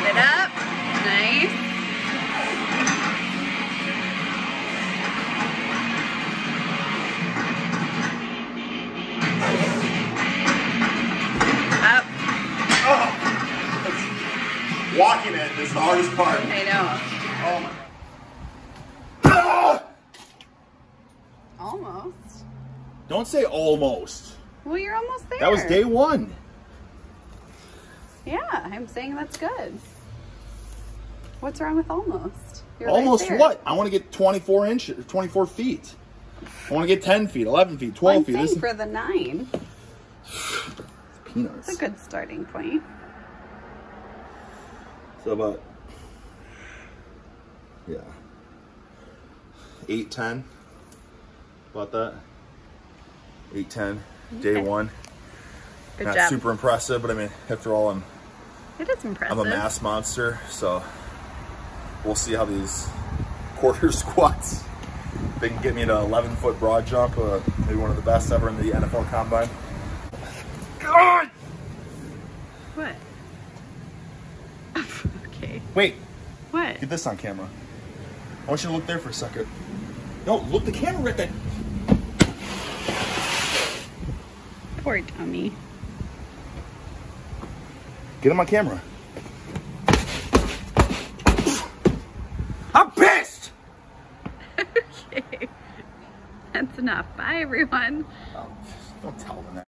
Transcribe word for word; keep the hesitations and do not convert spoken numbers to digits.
it up. Nice. Up. Oh. Walking it is the hardest part. I know. Oh my God. Almost. Don't say almost. Well, you're almost there. That was day one. Yeah, I'm saying that's good. What's wrong with almost? You're Almost right there. what? I want to get twenty-four inches, twenty-four feet. I want to get ten feet, eleven feet, twelve One feet. thing This is for the nine. peanuts. It's a good starting point. So about, yeah, eight, ten. About that. Eight, ten. Day Okay. one. Good Not job. super impressive, but I mean, after all, I'm It is impressive. I'm a mass monster, so we'll see how these quarter squats, they can get me to eleven foot broad jump, uh, maybe one of the best ever in the N F L Combine. God! What? Okay. Wait, What? get this on camera. I want you to look there for a second. No, look the camera right there. Poor dummy. Get him on camera. I'm pissed! Okay. That's enough. Bye, everyone. Oh, don't tell them that.